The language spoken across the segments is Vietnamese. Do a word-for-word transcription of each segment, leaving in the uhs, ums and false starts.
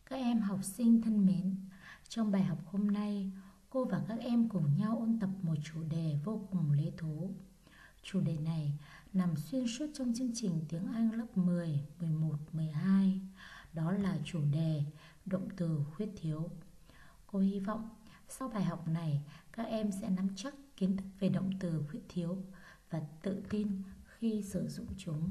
Các em học sinh thân mến, trong bài học hôm nay, cô và các em cùng nhau ôn tập một chủ đề vô cùng lý thú. Chủ đề này nằm xuyên suốt trong chương trình tiếng Anh lớp mười, mười một, mười hai. Đó là chủ đề động từ khuyết thiếu. Cô hy vọng sau bài học này, các em sẽ nắm chắc kiến thức về động từ khuyết thiếu và tự tin khi sử dụng chúng.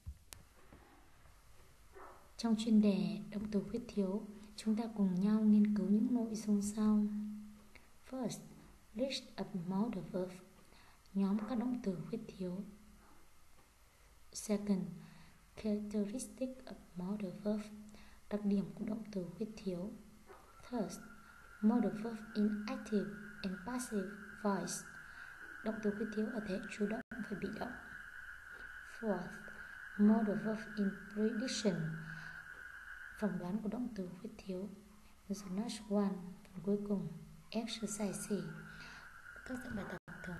Trong chuyên đề động từ khuyết thiếu, chúng ta cùng nhau nghiên cứu những nội dung sau. First, list of modal verbs, nhóm các động từ khuyết thiếu. Second, characteristic of modal verbs, đặc điểm của động từ khuyết thiếu. Third, modal verbs in active and passive voice, động từ khuyết thiếu ở thể chủ động và bị động. Fourth, modal verbs in prediction, phỏng đoán của động từ khuyết thiếu. The next one, phần cuối cùng, exercise, các dạng bài tập thường.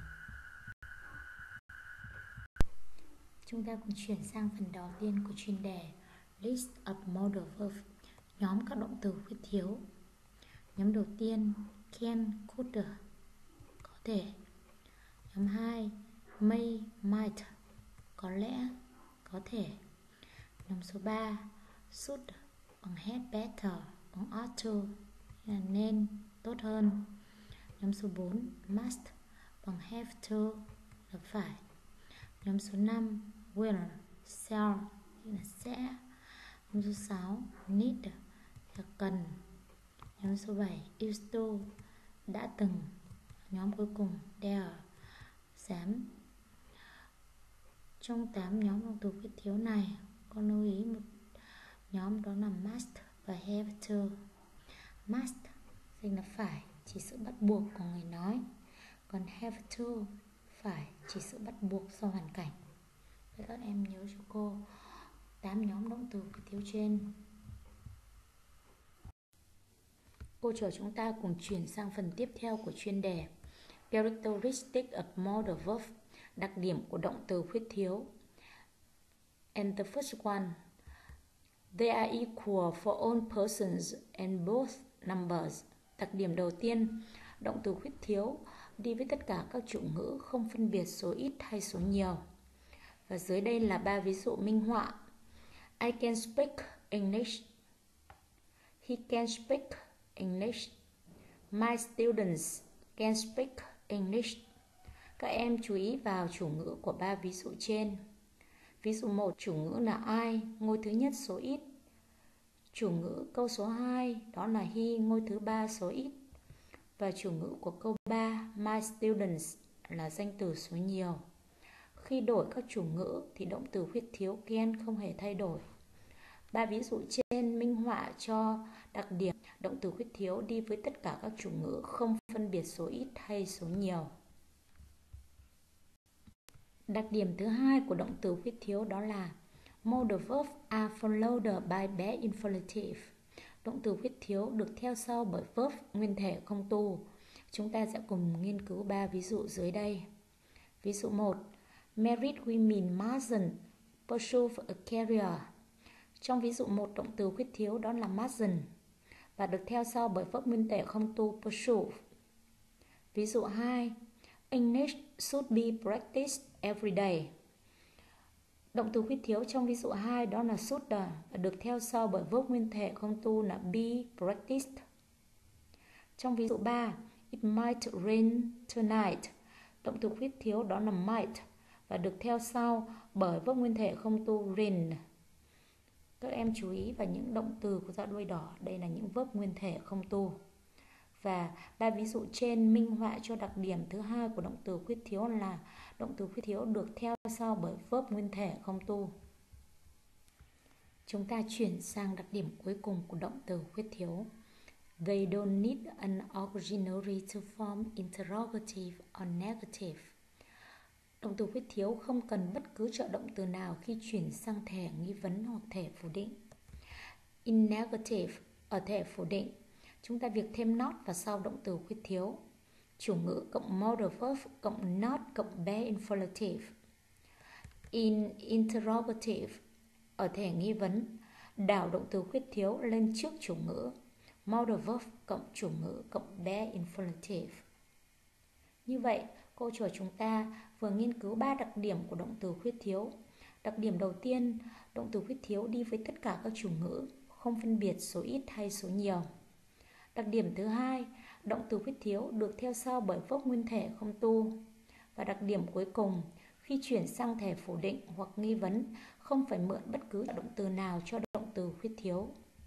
Chúng ta cùng chuyển sang phần đầu tiên của chuyên đề List of modal verbs, nhóm các động từ khuyết thiếu. Nhóm đầu tiên, can, could, có thể. Nhóm hai, may, might, có lẽ, có thể. Nhóm số ba, should, bằng had better, bằng ought to, là nên, tốt hơn. Nhóm số bốn, must, bằng have to, là phải. Nhóm số năm, will, shall, là sẽ. Nhóm số sáu, need, là cần. Nhóm số bảy, used to, đã từng. Nhóm cuối cùng, dare, dám. Trong tám nhóm động từ khuyết thiếu này, con lưu ý một nhóm, đó là must và have to. Must dịch là phải, chỉ sự bắt buộc của người nói. Còn have to, phải, chỉ sự bắt buộc do hoàn cảnh. Vậy các em nhớ cho cô tám nhóm động từ khuyết thiếu trên. Cô trò chúng ta cùng chuyển sang phần tiếp theo của chuyên đề Characteristic of modal verbs, đặc điểm của động từ khuyết thiếu. And the first one, they are equal for all persons and both numbers. Đặc điểm đầu tiên, động từ khuyết thiếu đi với tất cả các chủ ngữ, không phân biệt số ít hay số nhiều. Và dưới đây là ba ví dụ minh họa. I can speak English. He can speak English. My students can speak English. Các em chú ý vào chủ ngữ của ba ví dụ trên. Ví dụ một, chủ ngữ là I, ngôi thứ nhất số ít. Chủ ngữ câu số hai, đó là he, ngôi thứ ba số ít. Và chủ ngữ của câu ba, my students, là danh từ số nhiều. Khi đổi các chủ ngữ thì động từ khuyết thiếu can không hề thay đổi. Ba ví dụ trên minh họa cho đặc điểm động từ khuyết thiếu đi với tất cả các chủ ngữ, không phân biệt số ít hay số nhiều. Đặc điểm thứ hai của động từ khuyết thiếu đó là modal verbs are followed by bare infinitive. Động từ khuyết thiếu được theo sau bởi verb nguyên thể không tu. Chúng ta sẽ cùng nghiên cứu ba ví dụ dưới đây. Ví dụ một, married women mustn't pursue a career. Trong ví dụ một, động từ khuyết thiếu đó là mustn't và được theo sau bởi verb nguyên thể không tu pursue. Ví dụ hai, English should be practiced every day. Động từ khuyết thiếu trong ví dụ hai đó là should và được theo sau bởi verb nguyên thể không tu là be practiced. Trong ví dụ ba, it might rain tonight. Động từ khuyết thiếu đó là might và được theo sau bởi verb nguyên thể không tu rain. Các em chú ý vào những động từ của dạng đuôi đỏ, đây là những verb nguyên thể không tu. Và ba ví dụ trên minh họa cho đặc điểm thứ hai của động từ khuyết thiếu là động từ khuyết thiếu được theo sau bởi verb nguyên thể không tu. Chúng ta chuyển sang đặc điểm cuối cùng của động từ khuyết thiếu. They don't need an auxiliary to form interrogative or negative. Động từ khuyết thiếu không cần bất cứ trợ động từ nào khi chuyển sang thể nghi vấn hoặc thể phủ định. In negative, ở thể phủ định, chúng ta việc thêm not vào sau động từ khuyết thiếu. Chủ ngữ cộng modal verb cộng not cộng bare infinitive. In interrogative, ở thể nghi vấn, đảo động từ khuyết thiếu lên trước chủ ngữ. Modal verb cộng chủ ngữ cộng be infinitive. Như vậy, cô trò chúng ta vừa nghiên cứu ba đặc điểm của động từ khuyết thiếu. Đặc điểm đầu tiên, động từ khuyết thiếu đi với tất cả các chủ ngữ, không phân biệt số ít hay số nhiều. Đặc điểm thứ hai, động từ khuyết thiếu được theo sau bởi verb nguyên thể không tu. Và đặc điểm cuối cùng, khi chuyển sang thể phủ định hoặc nghi vấn, không phải mượn bất cứ động từ nào cho động từ khuyết thiếu.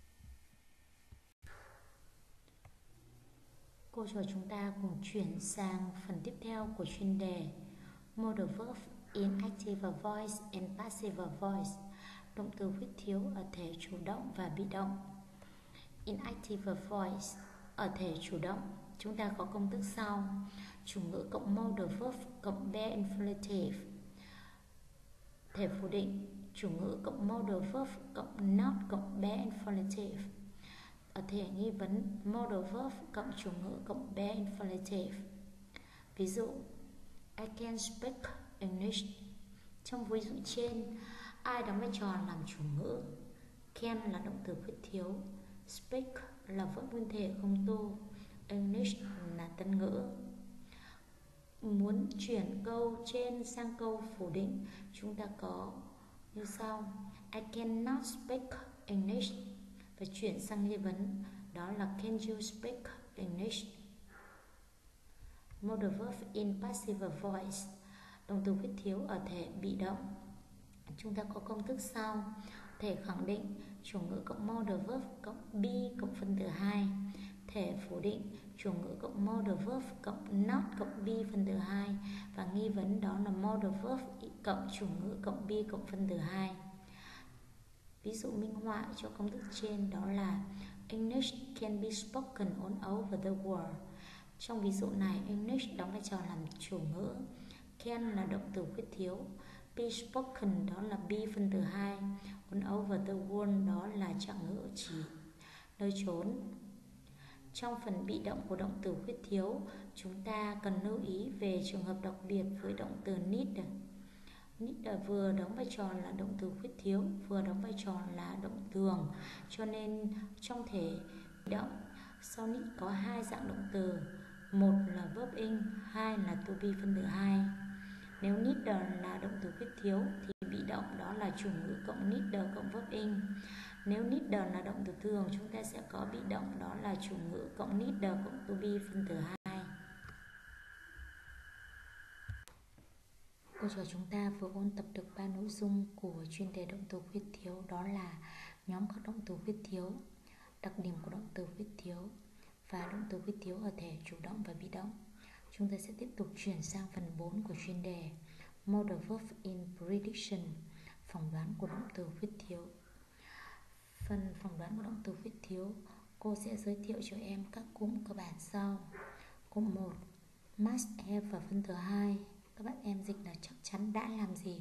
Cô trò chúng ta cùng chuyển sang phần tiếp theo của chuyên đề Modal verb in active voice and passive voice. Động từ khuyết thiếu ở thể chủ động và bị động. In active voice, ở thể chủ động, chúng ta có công thức sau: chủ ngữ cộng modal verb cộng be infinitive. Thể phủ định, chủ ngữ cộng modal verb cộng not cộng be infinitive. Ở thể nghi vấn, modal verb cộng chủ ngữ cộng be infinitive. Ví dụ, I can speak English. Trong ví dụ trên, I đóng vai trò làm chủ ngữ, can là động từ khuyết thiếu, speak là verb nguyên thể không tu, English là tân ngữ. Muốn chuyển câu trên sang câu phủ định, chúng ta có như sau: I cannot speak English. Và chuyển sang nghi vấn, đó là can you speak English? Modal verb in passive voice, động từ khuyết thiếu ở thể bị động. Chúng ta có công thức sau: thể khẳng định, chủ ngữ cộng modal verb cộng be cộng phân tử hai. Thể phủ định, chủ ngữ cộng modal verb cộng not cộng be phân tử hai. Và nghi vấn, đó là modal verb cộng chủ ngữ cộng be cộng phân tử hai. Ví dụ minh họa cho công thức trên đó là English can be spoken all over the world. Trong ví dụ này, English đóng vai trò làm chủ ngữ, can là động từ khuyết thiếu, be spoken đó là be phân tử hai, all over the world đó là trạng ngữ chỉ nơi chốn. Trong phần bị động của động từ khuyết thiếu, chúng ta cần lưu ý về trường hợp đặc biệt với động từ need. Need vừa đóng vai trò là động từ khuyết thiếu, vừa đóng vai trò là động thường, cho nên trong thể bị động, sau need có hai dạng động từ, một là verb in, hai là to be phân tử hai. Nếu neither là động từ khuyết thiếu thì bị động đó là chủ ngữ cộng neither cộng verb in. Nếu neither là động từ thường, chúng ta sẽ có bị động đó là chủ ngữ cộng neither cộng to be phân tử hai. Cô trò chúng ta vừa ôn tập được ba nội dung của chuyên đề động từ khuyết thiếu, đó là nhóm các động từ khuyết thiếu, đặc điểm của động từ khuyết thiếu và động từ khuyết thiếu ở thể chủ động và bị động. Chúng ta sẽ tiếp tục chuyển sang phần bốn của chuyên đề Modal verb in prediction, phỏng đoán của động từ khuyết thiếu. Phần phỏng đoán của động từ khuyết thiếu, cô sẽ giới thiệu cho em các cụm cơ bản sau. Cụm một, must have và phân tử hai, các bạn em dịch là chắc chắn đã làm gì.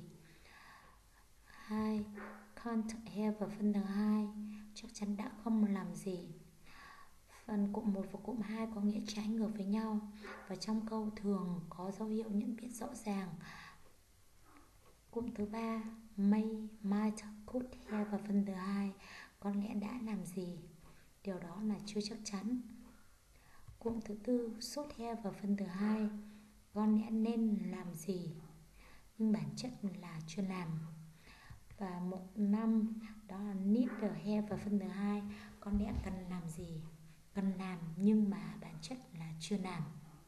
Hai, can't have và phân tử hai, chắc chắn đã không làm gì. Phần cụm một và cụm hai có nghĩa trái ngược với nhau, và trong câu thường có dấu hiệu nhận biết rõ ràng. Cụm thứ ba, may, might, could have và phân tử hai có lẽ đã làm gì, điều đó là chưa chắc chắn. Cụm thứ tư, should have và phân tử hai có lẽ nên làm gì, nhưng bản chất là chưa làm. Và mục năm, đó là need have và phân tử hai có lẽ cần làm gì, cần làm nhưng mà bản chất là chưa làm.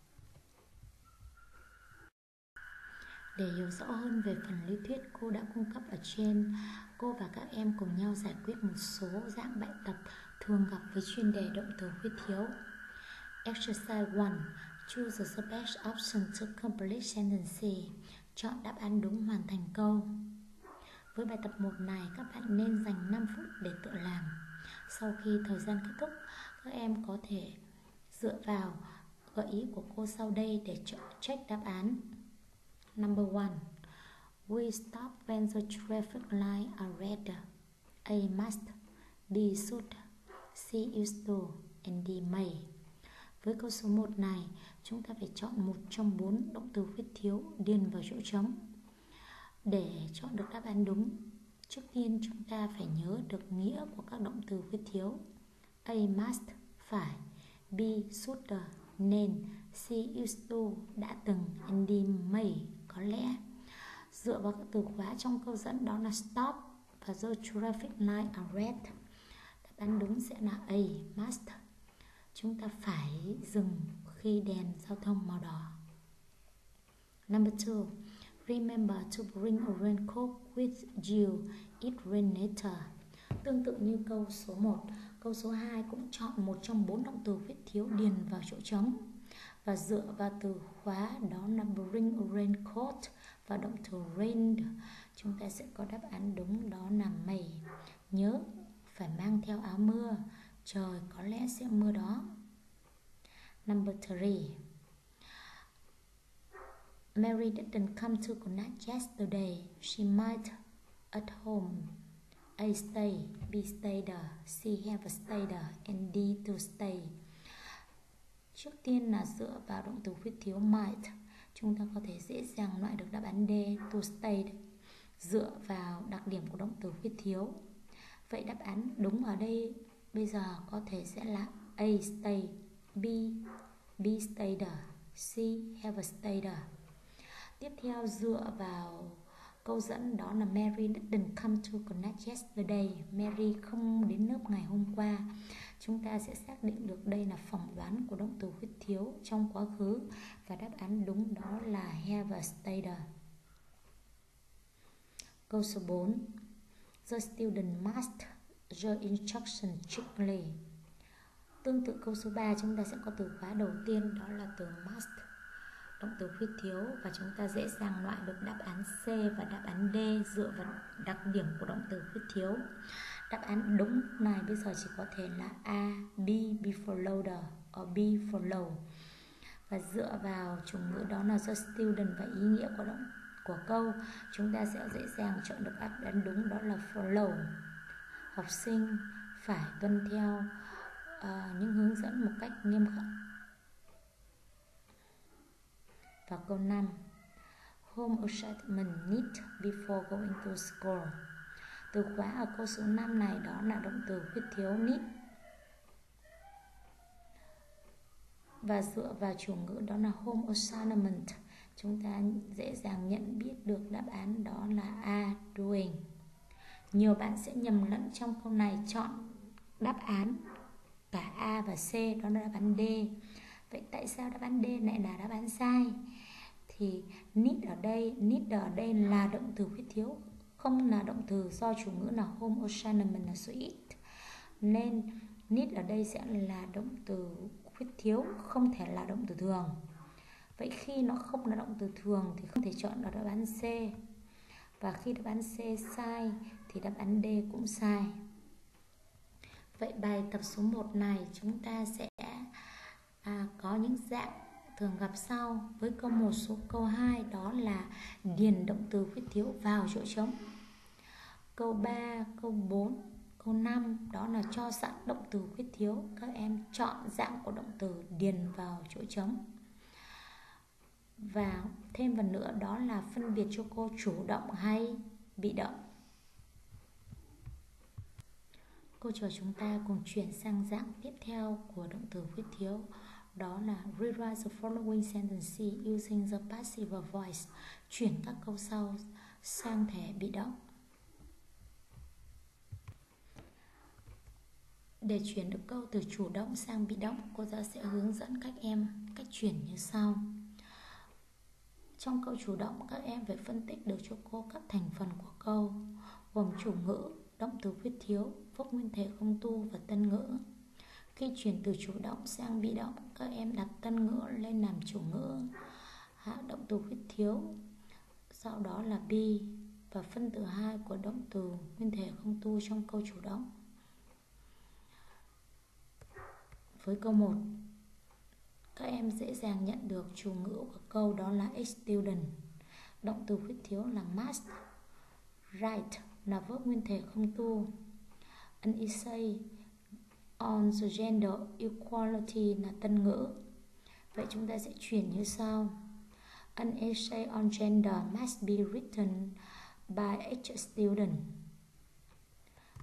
Để hiểu rõ hơn về phần lý thuyết cô đã cung cấp ở trên, cô và các em cùng nhau giải quyết một số dạng bài tập thường gặp với chuyên đề động từ khuyết thiếu. Exercise one. Choose the best option to complete sentence. Chọn đáp án đúng hoàn thành câu. Với bài tập một này, các bạn nên dành năm phút để tự làm. Sau khi thời gian kết thúc, các em có thể dựa vào gợi ý của cô sau đây để check đáp án. Number one. We stop when the traffic lights are red. A. Must. B. Should. C. Used to. And D. May. Với câu số một này, chúng ta phải chọn một trong bốn động từ khuyết thiếu điền vào chỗ trống. Để chọn được đáp án đúng, Trước tiên chúng ta phải nhớ được nghĩa của các động từ khuyết thiếu. A. Must, phải. B. Should, nên. C. Used to, đã từng. And D. May, có lẽ. Dựa vào các từ khóa trong câu dẫn đó là stop và the traffic light are red. Đáp án đúng sẽ là A. Must. Chúng ta phải dừng khi đèn giao thông màu đỏ. Number two. Remember to bring a raincoat with you. It rain later. Tương tự như câu số một, câu số hai cũng chọn một trong bốn động từ khuyết thiếu điền vào chỗ trống. Và dựa vào từ khóa đó là bring a raincoat và động từ rain, chúng ta sẽ có đáp án đúng đó là may. Nhớ phải mang theo áo mưa, trời có lẽ sẽ mưa đó. Number three. Mary didn't come to connect yesterday. She might at home. A. Stay, B. Stayed, C. Have stayed, and D. To stay. Trước tiên là dựa vào động từ khuyết thiếu might, chúng ta có thể dễ dàng loại được đáp án D. To stay, dựa vào đặc điểm của động từ khuyết thiếu. Vậy đáp án đúng ở đây bây giờ có thể sẽ là A. Stay, B. B. Stayed, C. Have stayed. Tiếp theo dựa vào câu dẫn đó là Mary didn't come to connect yesterday. Mary không đến lớp ngày hôm qua. Chúng ta sẽ xác định được đây là phỏng đoán của động từ khuyết thiếu trong quá khứ. Và đáp án đúng đó là have stayed. Câu số bốn. The student must the instruction strictly. Tương tự câu số ba, chúng ta sẽ có từ khóa đầu tiên đó là từ must, động từ khuyết thiếu, và chúng ta dễ dàng loại được đáp án C và đáp án D dựa vào đặc điểm của động từ khuyết thiếu. Đáp án đúng này bây giờ chỉ có thể là A, B, before loader, or B for low. Và dựa vào chủ ngữ đó là the student và ý nghĩa của động của câu, chúng ta sẽ dễ dàng chọn được đáp án đúng đó là follow. Học sinh phải tuân theo uh, những hướng dẫn một cách nghiêm khắc. Và câu năm. Home assignment need before going to school. Từ khóa ở câu số năm này đó là động từ khuyết thiếu need. Và dựa vào chủ ngữ đó là home assignment, chúng ta dễ dàng nhận biết được đáp án đó là A. Doing. Nhiều bạn sẽ nhầm lẫn trong câu này chọn đáp án cả A và C, đó là đáp án D. Vậy tại sao đáp án D lại là đáp án sai? Thì need ở đây, need ở đây là động từ khuyết thiếu, không là động từ do chủ ngữ là home assignment là số ít. Nên need ở đây sẽ là động từ khuyết thiếu, không thể là động từ thường. Vậy khi nó không là động từ thường thì không thể chọn được đáp án C. Và khi đáp án C sai thì đáp án D cũng sai. Vậy bài tập số một này chúng ta sẽ à, có những dạng thường gặp sau. Với câu một số câu hai đó là điền động từ khuyết thiếu vào chỗ trống. Câu ba, câu bốn, câu năm đó là cho sẵn động từ khuyết thiếu. Các em chọn dạng của động từ điền vào chỗ trống. Và thêm phần nữa đó là phân biệt cho cô chủ động hay bị động. Cô trò chúng ta cùng chuyển sang dạng tiếp theo của động từ khuyết thiếu. Đó là rewrite the following sentence using the passive voice. Chuyển các câu sau sang thể bị động. Để chuyển được câu từ chủ động sang bị động, cô giáo sẽ hướng dẫn các em cách chuyển như sau. Trong câu chủ động, các em phải phân tích được cho cô các thành phần của câu, gồm chủ ngữ, động từ khuyết thiếu, phúc nguyên thể không tu và tân ngữ. Khi chuyển từ chủ động sang bị động, các em đặt tân ngữ lên làm chủ ngữ, hạ động từ khuyết thiếu, sau đó là be và phân từ hai của động từ nguyên thể không tu trong câu chủ động. Với câu một, các em dễ dàng nhận được chủ ngữ của câu đó là a student, động từ khuyết thiếu là must, write là verb nguyên thể không tu, an essay on the gender equality là tân ngữ. Vậy chúng ta sẽ chuyển như sau. An essay on gender must be written by each student.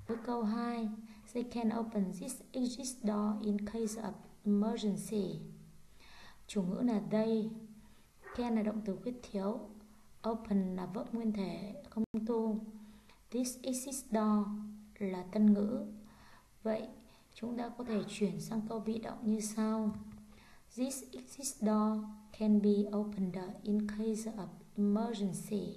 Với câu hai, they can open this exit door in case of emergency. Chủ ngữ là they, can là động từ khuyết thiếu, open là verb nguyên thể không tu, this exit door là tân ngữ. Vậy chúng ta có thể chuyển sang câu bị động như sau. This exit door can be opened in case of emergency.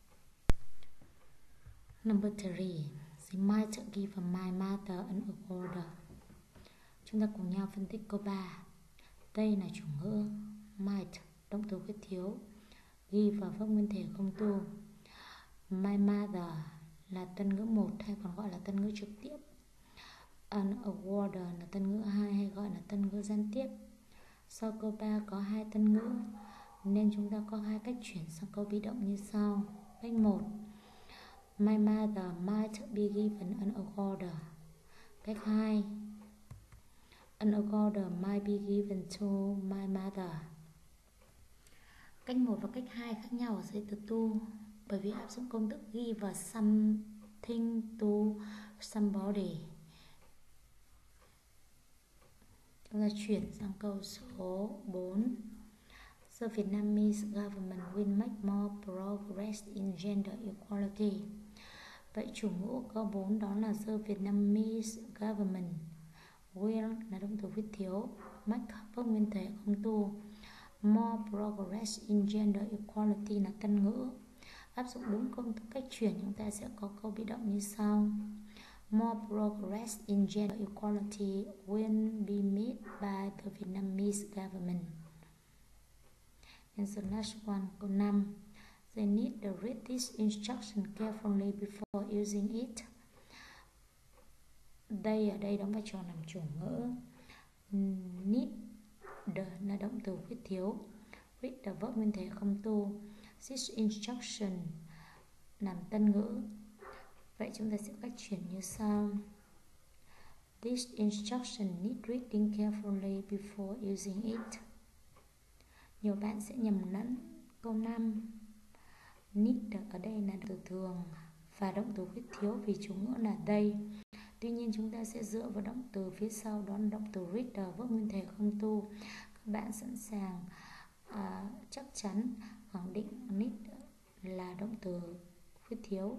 Number three, they might give my mother an order. Chúng ta cùng nhau phân tích câu ba. Đây là chủ ngữ, might động từ khuyết thiếu, give và verb nguyên thể không tu. My mother là tân ngữ một hay còn gọi là tân ngữ trực tiếp. An order là tân ngữ hai hay gọi là tân ngữ gián tiếp. Sau câu ba có hai tân ngữ nên chúng ta có hai cách chuyển sang câu bị động như sau. Cách một, my mother might be given an order. Cách hai, an order might be given to my mother. Cách một và cách hai khác nhau ở dưới từ to, bởi vì áp dụng công thức give something to somebody. Chúng ta chuyển sang câu số bốn. The Vietnamese government will make more progress in gender equality. Vậy chủ ngữ của câu bốn đó là the Vietnamese government. Will là động từ khuyết thiếu, make verb nguyên thể không tu, more progress in gender equality là tân ngữ. Áp dụng đúng công thức cách chuyển chúng ta sẽ có câu bị động như sau. More progress in gender equality will be made by the Vietnamese government. And the last one, câu năm. They need to read this instruction carefully before using it. Đây ở đây đóng vai trò làm chủ ngữ. Need là động từ khuyết thiếu, read là verb nguyên thể không tu, this instruction làm tân ngữ. Vậy chúng ta sẽ cách chuyển như sau. This instruction need reading carefully before using it. Nhiều bạn sẽ nhầm lẫn câu năm. Need ở đây là từ thường và động từ khuyết thiếu vì chủ ngữ là they. Tuy nhiên chúng ta sẽ dựa vào động từ phía sau, đó là động từ reader, verb nguyên thể không tu. Các bạn sẵn sàng à, chắc chắn khẳng định need là động từ khuyết thiếu.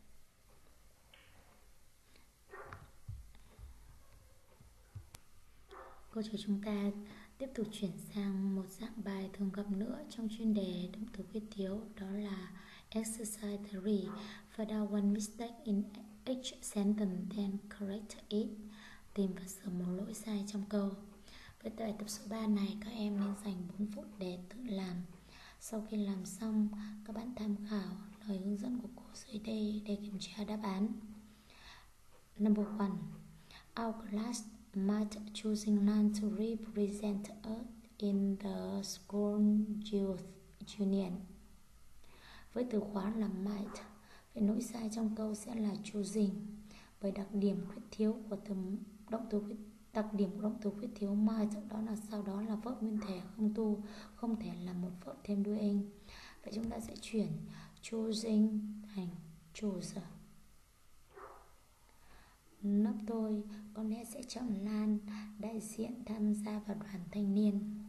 Câu chuyện chúng ta tiếp tục chuyển sang một dạng bài thường gặp nữa trong chuyên đề động từ khuyết thiếu, đó là exercise three. Find out one mistake in each sentence then correct it. Tìm và sửa một lỗi sai trong câu. Với bài tập số ba này các em nên dành bốn phút để tự làm. Sau khi làm xong, các bạn tham khảo lời hướng dẫn của cô dưới đây để kiểm tra đáp án. Number one, our class might choosing none to represent us in the school youth union. Với từ khóa là might, vậy lỗi sai trong câu sẽ là choosing, bởi đặc điểm khuyết thiếu của từ động từ khuyết đặc điểm của động từ khuyết thiếu might đó là sau đó là verb nguyên thể không tu, không thể là một verb thêm đuôi ing. Vậy chúng ta sẽ chuyển choosing thành chose. Lớp tôi có lẽ sẽ chọn Lan đại diện tham gia vào đoàn thanh niên.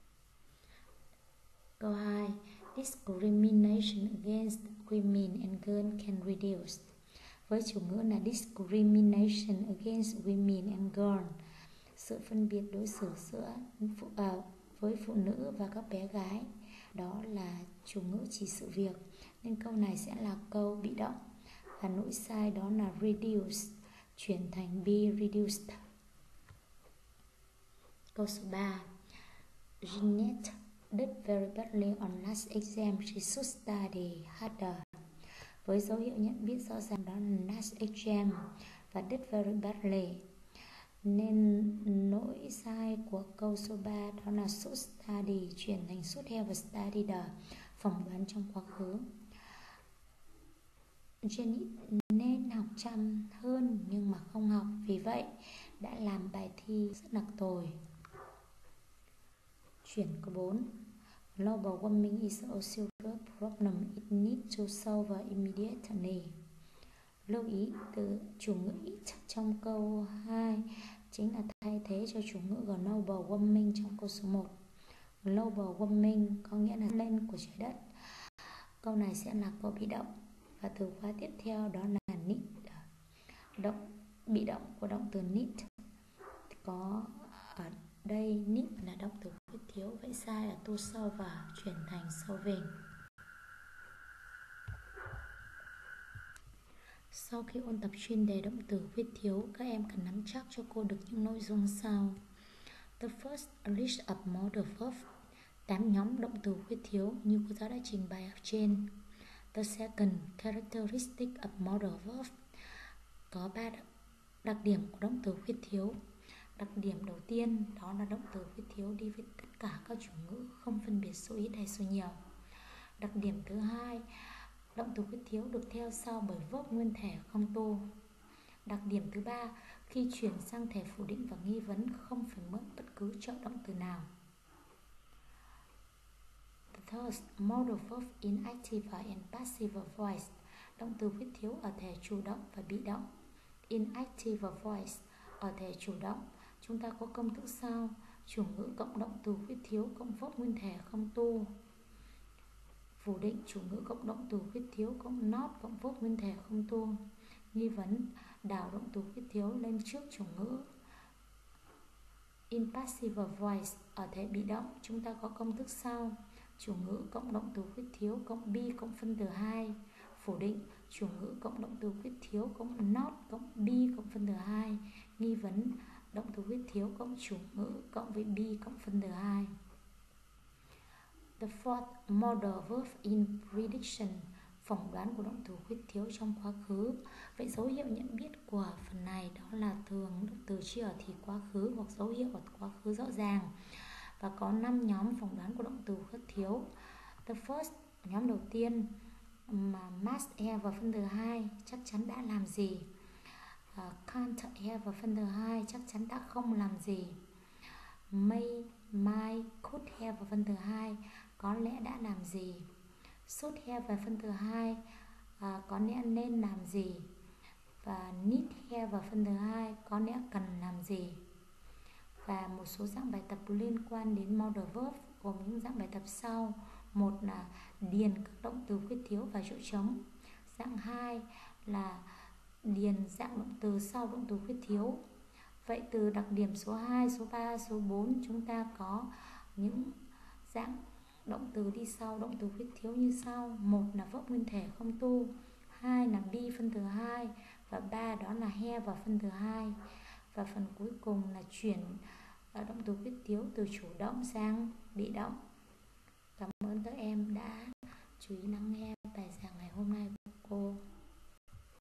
Câu hai, discrimination against women and girls can reduce. Với chủ ngữ là discrimination against women and girls, sự phân biệt đối xử giữa phụ, à, với phụ nữ và các bé gái, đó là chủ ngữ chỉ sự việc, nên câu này sẽ là câu bị động và lỗi sai đó là reduce, chuyển thành be reduced. Câu số ba, Jeanette did very badly on last exam, she should study harder. Với dấu hiệu nhận biết rõ ràng đó là last exam và did very badly, nên lỗi sai của câu số ba đó là should study chuyển thành should have studied, phỏng đoán trong quá khứ. Jenny nên học chăm hơn nhưng mà không học, vì vậy đã làm bài thi rất là tồi. Chuyển câu bốn, global warming is a serious problem, it needs to solve immediately. Lưu ý từ chủ ngữ it trong câu hai chính là thay thế cho chủ ngữ global warming trong câu số một. Global warming có nghĩa là lên của trái đất. Câu này sẽ là câu bị động. Và từ khóa tiếp theo đó là need. Động bị động của động từ need. Có ở đây need là động từ khuyết thiếu, vậy sai là tô sau và chuyển thành sau về. Sau khi ôn tập chuyên đề động từ khuyết thiếu, các em cần nắm chắc cho cô được những nội dung sau. The first, a list of modal verbs, tám nhóm động từ khuyết thiếu như cô giáo đã trình bày ở trên. The second, characteristic of modal verbs, có ba đặc điểm của động từ khuyết thiếu. Đặc điểm đầu tiên đó là động từ khuyết thiếu đi với tất cả các chủ ngữ, không phân biệt số ít hay số nhiều. Đặc điểm thứ hai, động từ khuyết thiếu được theo sau bởi verb nguyên thể không tô. Đặc điểm thứ ba, khi chuyển sang thể phủ định và nghi vấn không phải mượn bất cứ trợ động từ nào. The third, modal verb in active and passive voice, động từ khuyết thiếu ở thể chủ động và bị động. In active voice, ở thể chủ động, chúng ta có công thức sau: chủ ngữ cộng động từ khuyết thiếu cộng verb nguyên thể không tô. Phủ định, chủ ngữ cộng động từ khuyết thiếu cộng not cộng verb nguyên thể không tô. Nghi vấn, đảo động từ khuyết thiếu lên trước chủ ngữ. In passive voice, ở thể bị động, chúng ta có công thức sau: chủ ngữ cộng động từ khuyết thiếu cộng be cộng phân từ hai. Phủ định, chủ ngữ cộng động từ khuyết thiếu cộng not cộng be cộng phân từ hai. Nghi vấn, động từ khuyết thiếu cộng chủ ngữ cộng với be cộng phân từ hai. The fourth, modal verb in prediction, phỏng đoán của động từ khuyết thiếu trong quá khứ. Vậy dấu hiệu nhận biết của phần này đó là thường động từ chỉ ở thì quá khứ hoặc dấu hiệu ở quá khứ rõ ràng. Và có năm nhóm phỏng đoán của động từ khuyết thiếu. The first, nhóm đầu tiên mà must have vào phân từ hai chắc chắn đã làm gì. uh, Can't have vào phân từ hai chắc chắn đã không làm gì. May, might, could have vào phân từ hai có lẽ đã làm gì. Should have vào phân từ hai à, có lẽ nên làm gì. Và need have vào phân từ hai có lẽ cần làm gì. Và một số dạng bài tập liên quan đến modal verb gồm những dạng bài tập sau. Một là điền các động từ khuyết thiếu vào chỗ trống. Dạng hai là điền dạng động từ sau động từ khuyết thiếu. Vậy từ đặc điểm số hai, số ba, số bốn chúng ta có những dạng động từ đi sau động từ khuyết thiếu như sau. Một là verb nguyên thể không tô, hai là be phân từ hai, và ba đó là have vào phân từ hai. Và phần cuối cùng là chuyển động từ khuyết thiếu từ chủ động sang bị động. Cảm ơn các em đã chú ý lắng nghe bài